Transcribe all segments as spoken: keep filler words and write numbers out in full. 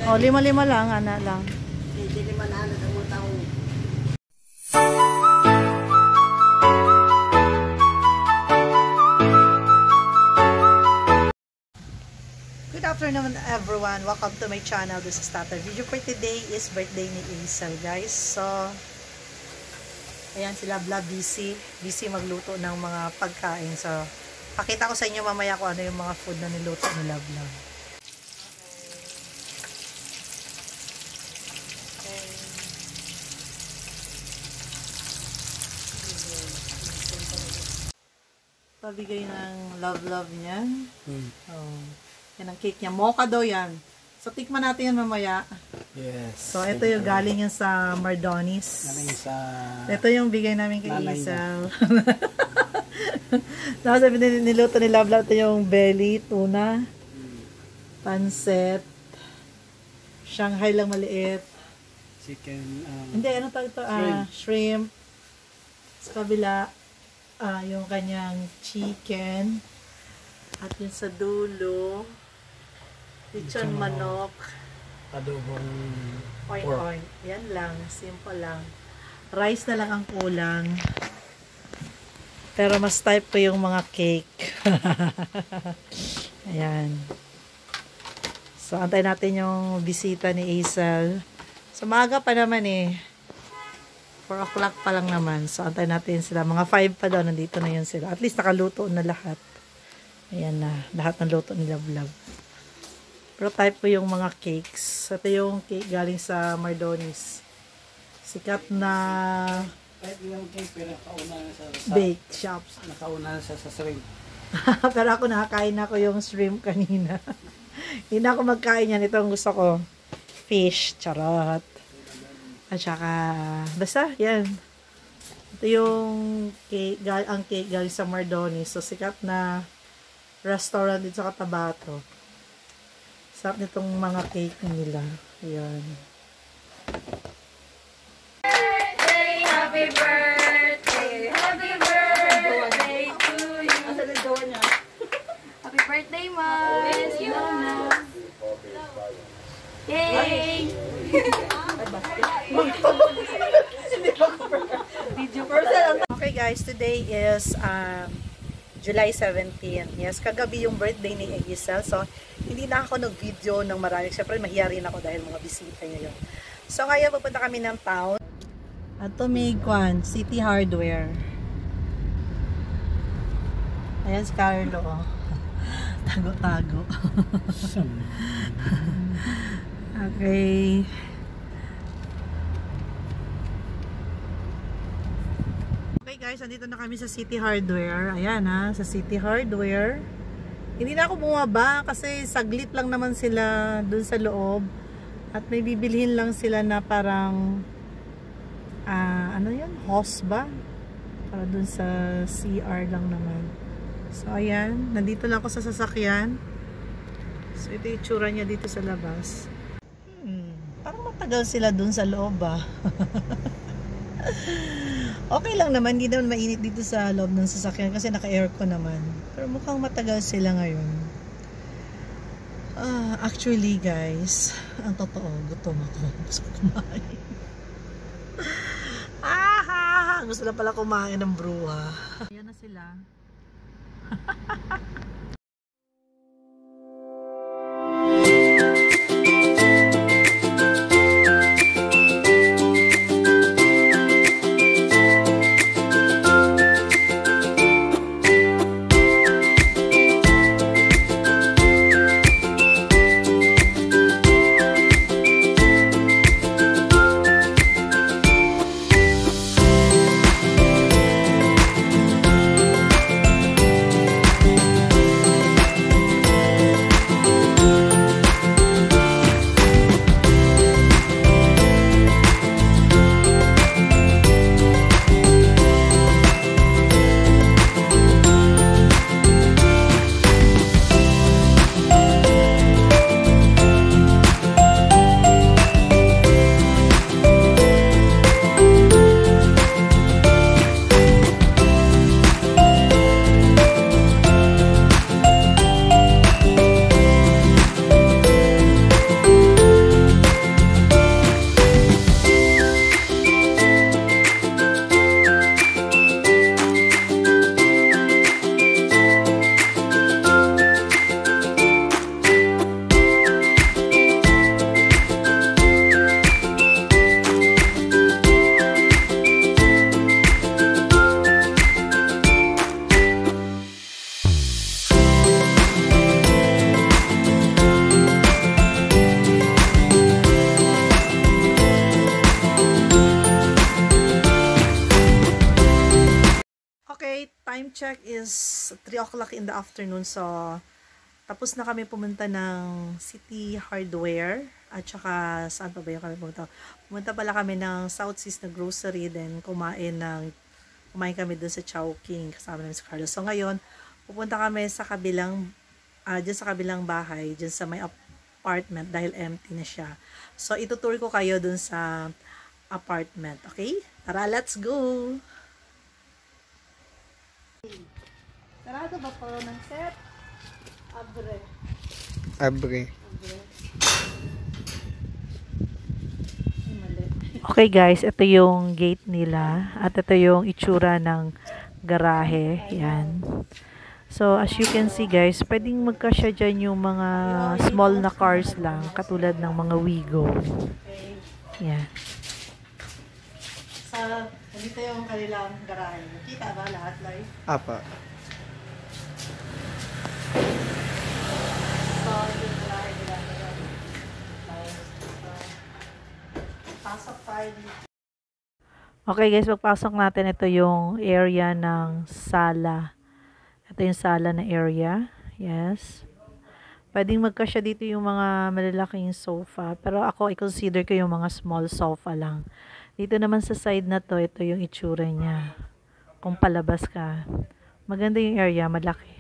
O, lima-lima lang, ana lang. Hindi lima na ano mo tao. Good afternoon everyone. Welcome to my channel. This is Tata. Video for today is birthday ni Isel, guys. So, ayan sila bla busy. Busy magluto ng mga pagkain. So, pakita ko sa inyo mamaya kung ano yung mga food na niluto nila bla. Pabigay ng love-love niya. Hmm. Oh. Yan ang cake niya. Mocha daw yan. So, tikman natin yan mamaya. Yes. So, ito yung galing yan sa Mardonis. Galing sa... Ito yung bigay namin kay Isel. Tapos, niluto ni Love Love. Ito yung belly, tuna, pansit, Shanghai lang maliit. Chicken. Um, Hindi, ano tawag ito? Shrimp. Ah, shrimp. Sa kabila, ah, yung kanyang chicken. At yun sa dulo, lechon manok. Adobong Oink pork. oink. Yan lang. Simple lang. Rice na lang ang kulang. Pero mas type ko yung mga cake. Ayan. So, antay natin yung bisita ni Isel. So, maaga pa naman eh. four o'clock pa lang naman. So, antay natin sila. Mga five pa daw. Nandito na yun sila. At least nakaluto na lahat. Ayan na. Lahat ng luto nila vlog. Pero type ko yung mga cakes. Ito yung cake galing sa Mardonis. Sikat na Kahit yung cake, pero nakauna na sa, sa bake shops. nakauna na sa, sa shrimp. Pero ako nakakain na ko yung shrimp kanina. Hindi na ako magkain yan. Ito ang gusto ko. Fish. Charot. At saka, basta, yan. Ito yung cake, ang cake galing sa Mardonis. So, sikat na restaurant dito sa Cotabato. Sarap nitong mga cake nila. Ayan. Birthday, happy birthday, happy birthday to you. Happy birthday, Mars. Yay! Okay guys, today is um, July seventeenth. Yes, kagabi yung birthday ni Isel. So, hindi na ako nag-video ng marami. Siyempre, mahiya rin ako dahil mga bisita niya yun. So, ngayon, pupunta kami ng town. At to may kwan, City Hardware. Ayan si Carlo. Oh. Tago-tago. Okay. Okay guys, andito na kami sa City Hardware. Ayan ha, sa City Hardware. Hindi na ako bumaba kasi saglit lang naman sila dun sa loob. At may bibilhin lang sila na parang uh, ano yun? Hose ba? Para dun sa C R lang naman. So ayan, nandito lang ako sa sasakyan. So ito yung tsura niya dito sa labas. Hmm, parang matagal sila dun sa loob ah. Okay lang naman, hindi naman mainit dito sa loob ng sasakyan kasi naka-aircon naman. Pero mukhang matagal sila ngayon. Ah, actually guys, ang totoo, gutom ako. Gusto ko kumain. Ah, gusto na pala kumain ng bruha. Ayan na sila. time check is three o'clock in the afternoon. So, tapos na kami pumunta ng City Hardware. At saka, saan pa ba yung kami pumunta? Pumunta pala kami ng South Seas na grocery. Then, kumain ng, kumain kami dun sa Chowking. Kasama namin si Carlos. So, ngayon, pupunta kami sa kabilang, uh, dyan sa kabilang bahay. Dyan sa may apartment dahil empty na siya. So, itutour ko kayo dun sa apartment. Okay? Tara, let's go! Sarado ba po ng set? Abre. Abre. Okay guys, ito yung gate nila at ito yung itsura ng garahe. Yan. So as you can see guys, pwedeng magkasya dyan yung mga small na cars lang, katulad ng mga Wigo. Yan. Sa, dito yung kanilang garahe. Kita ba lahat live? Apa. So, yung garahe nila. Pasok tayo dito. Okay guys, pagpasok natin, ito yung area ng sala. Ito yung sala na area. Yes. Pwedeng magkasya dito yung mga malalaking sofa. Pero ako, i-consider ko yung mga small sofa lang. Dito naman sa side na to, ito yung itsura niya. Kung palabas ka. Maganda yung area, malaki.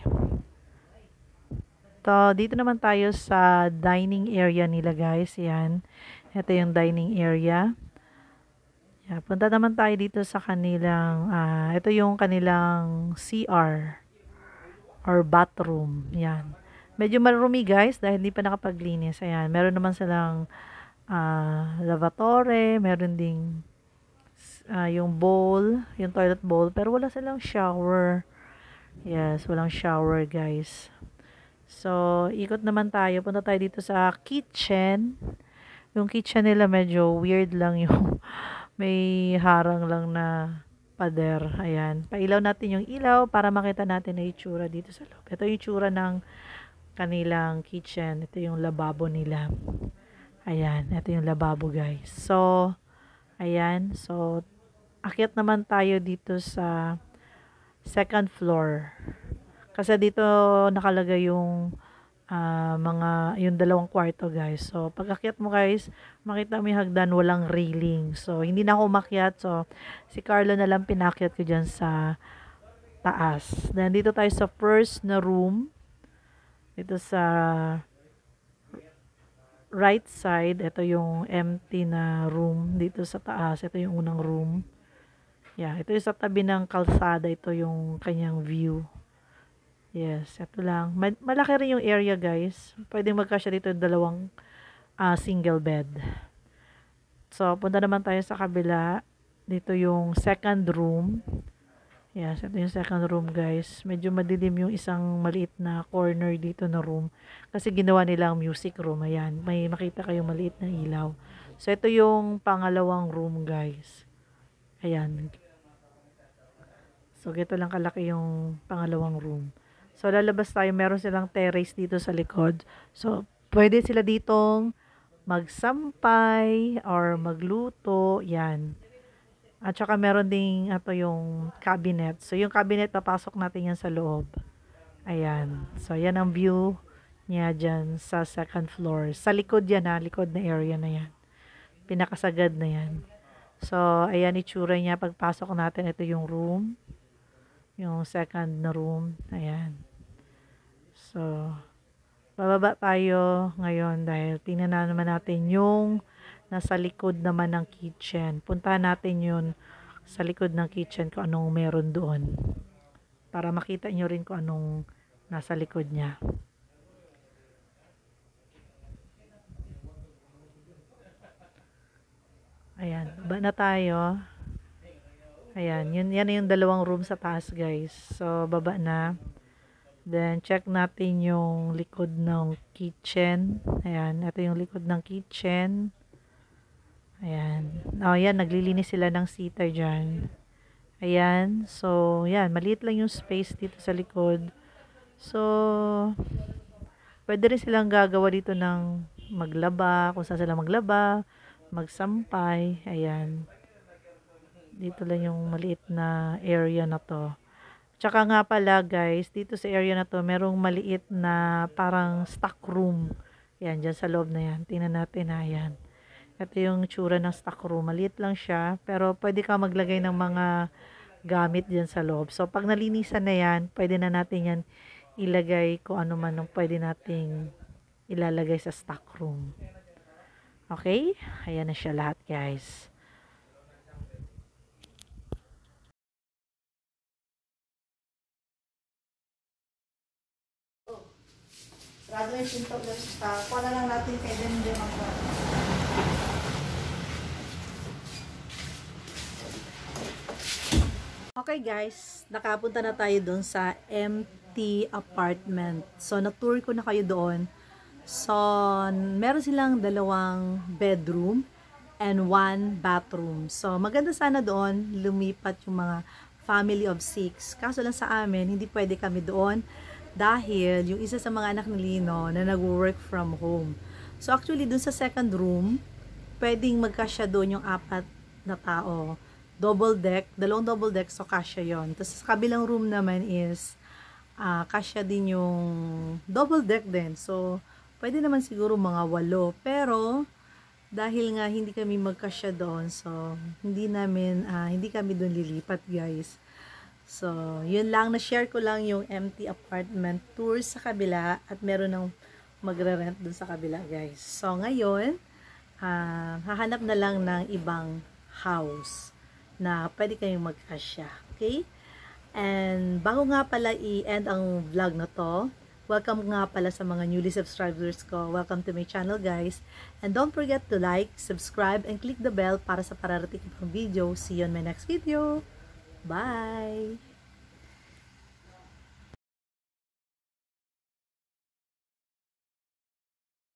To, dito naman tayo sa dining area nila guys. Yan. Ito yung dining area. Yan. Punta naman tayo dito sa kanilang, uh, ito yung kanilang C R or bathroom. Yan. Medyo marumi guys dahil hindi pa nakapaglinis. Ayan. Meron naman silang uh, lavatory. Meron ding uh, yung bowl, yung toilet bowl. Pero wala silang shower. Yes, walang shower guys. So, ikot naman tayo. Punta tayo dito sa kitchen. Yung kitchen nila medyo weird lang yung may harang lang na pader. Ayan. Pailaw natin yung ilaw para makita natin na itsura dito sa loob. Ito yung itsura ng kanilang kitchen. Ito yung lababo nila. Ayan. Ito yung lababo guys. So, ayan. So, akyat naman tayo dito sa second floor. Kasi dito nakalagay yung uh, mga, yung dalawang kwarto guys. So, pag akyat mo guys, makita mo yung hagdan, walang railing. So, hindi na ako umakyat. So, si Carlo na lang pinakyat ko dyan sa taas. Then, dito tayo sa first na room. Dito sa right side, ito yung empty na room. Dito sa taas, ito yung unang room. Yeah, ito yung sa tabi ng kalsada. Ito yung kanyang view. Yes, ito lang. Malaki rin yung area guys. Pwede magkasya dito dalawang uh, single bed. So, punta naman tayo sa kabila. Dito yung second room. Yes, ito yung second room guys. Medyo madilim yung isang maliit na corner dito na room. Kasi ginawa nilang music room. Ayan, may makita kayong maliit na ilaw. So, ito yung pangalawang room guys. Ayan. So, gito lang kalaki yung pangalawang room. So, lalabas tayo. Meron silang terrace dito sa likod. So, pwede sila ditong magsampay or magluto. Yan. At saka meron ding ito yung cabinet. So, yung cabinet, papasok natin yan sa loob. Ayan. So, yan ang view niya dyan sa second floor. Sa likod yan ha. Likod na area na yan. Pinakasagad na yan. So, ayan itsura niya. Pagpasok natin, ito yung room. Yung second na room. Ayan. So, bababa tayo ngayon dahil tingnan na naman natin yung nasa likod naman ng kitchen. Puntahan natin yun sa likod ng kitchen kung anong meron doon. Para makita nyo rin kung anong nasa likod niya. Ayan. Baba na tayo. Ayan, yun, yan yung dalawang room sa taas guys. So, baba na. Then, check natin yung likod ng kitchen. Ayan, ito yung likod ng kitchen. Ayan. O, oh, yan, naglilinis sila ng seater dyan. Ayan, so, yan, maliit lang yung space dito sa likod. So, pwede rin silang gagawa dito ng maglaba, kung saan sila maglaba, magsampay. Ayan. Dito lang yung maliit na area na to. Tsaka nga pala guys, dito sa area na to, merong maliit na parang stock room. Yan, dyan sa loob na yan. Tingnan natin ha, yan. Ito yung tsura ng stock room. Maliit lang siya, pero pwede ka maglagay ng mga gamit dyan sa loob. So, pag nalinisan na yan, pwede na natin yan ilagay kung ano man ang pwede nating ilalagay sa stock room. Okay? Ayan na siya lahat guys. Sarado yung pinto guys. Uh, kuha na lang natin kay din din ang Okay guys, nakapunta na tayo doon sa empty apartment. So, na-tour ko na kayo doon. So, meron silang dalawang bedroom and one bathroom. So, maganda sana doon lumipat yung mga family of six. Kaso lang sa amin, hindi pwede kami doon dahil yung isa sa mga anak ni Lino na nag-work from home. So, actually, doon sa second room, pwedeng magkasya doon yung apat na tao. Double deck, dalawang double deck, so kasya yon. Tapos sa kabilang room naman is uh, kasya din yung double deck din. So, pwede naman siguro mga walo. Pero, dahil nga hindi kami magkasya doon, so, hindi namin, uh, hindi kami doon lilipat guys. So, yun lang, na-share ko lang yung empty apartment tour sa kabila at meron ng magre-rent doon sa kabila guys. So, ngayon, uh, hahanap na lang ng ibang house na pwede kayong magkasya. Okay? And bago nga pala i-end ang vlog na to, welcome nga pala sa mga newly subscribers ko. Welcome to my channel guys. And don't forget to like, subscribe, and click the bell para sa pararating pang video. See you on my next video. Bye!